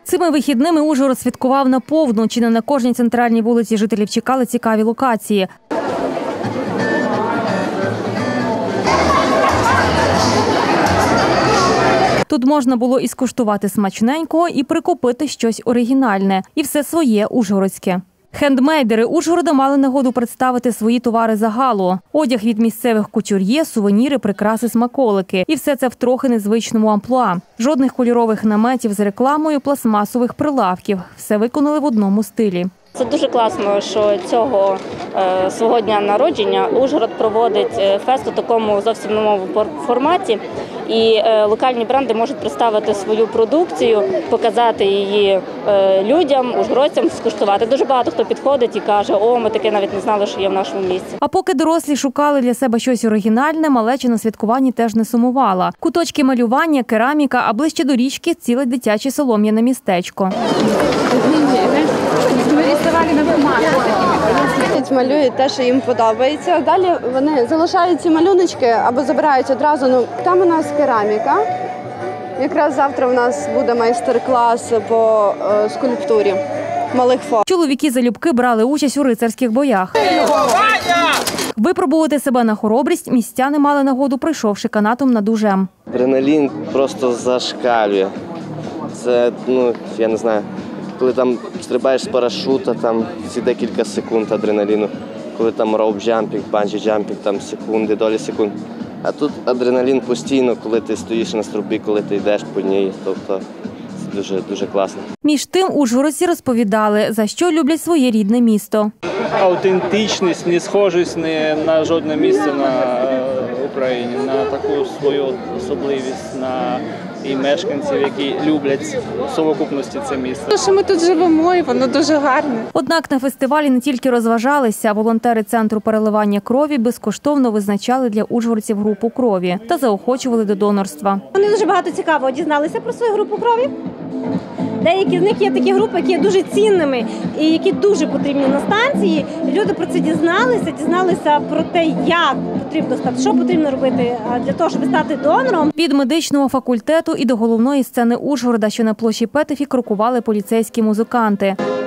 Цими вихідними Ужгород святкував наповну. Чи не на кожній центральній вулиці жителів чекали цікаві локації. Тут можна було і скуштувати смачненького, і прикупити щось оригінальне. І все своє ужгородське. Хендмейдери Ужгорода мали нагоду представити свої товари загалу. Одяг від місцевих кутюр'є, сувеніри, прикраси, смаколики. І все це в трохи незвичному амплуа. Жодних кольорових наметів з рекламою, пластмасових прилавків. Все виконали в одному стилі. Це дуже класно, що цього свого дня народження Ужгород проводить фест у такому зовсім новому форматі. І локальні бренди можуть представити свою продукцію, показати її людям, ужгородцям, скуштувати. Дуже багато хто підходить і каже, о, ми таке навіть не знали, що є в нашому місті. А поки дорослі шукали для себе щось оригінальне, малеча на святкуванні теж не сумувала. Куточки малювання, кераміка, а ближче до річки – ціле дитяче солом'яне містечко. Малюють те, що їм подобається. Далі вони залишають ці малюночки або забирають одразу. Там у нас кераміка. Якраз завтра у нас буде майстер-клас по скульптурі малих форм. Чоловіки залюбки брали участь у рицарських боях. Випробувати себе на хоробрість містяни мали нагоду, прийшовши канатом над Ужем. Адреналін просто зашкалює. Це, я не знаю, коли там стрибаєш з парашута, там ці декілька секунд адреналіну. Коли там роуп-джампінг, банджі-джампінг, там секунди, долі секунд. А тут адреналін постійно, коли ти стоїш на струбі, коли ти йдеш по ній. Тобто це дуже класно. Між тим ужгородці розповідали, за що люблять своє рідне місто. Аутентичність, не схожість на жодне місце на Україні, на таку свою особливість, на і мешканців, які люблять в совокупності це місце. Що ми тут живемо, і воно дуже гарне. Однак на фестивалі не тільки розважалися, волонтери Центру переливання крові безкоштовно визначали для ужгородців групу крові та заохочували до донорства. Вони дуже багато цікавого дізналися про свою групу крові. Деякі з них є такі групи, які є дуже цінними і які дуже потрібні на станції. Люди про це дізналися про те, як потрібно стати, що потрібно робити для того, щоб стати донором. Від медичного факультету і до головної сцени Ужгорода, що на площі Петефі, крокували поліцейські музиканти.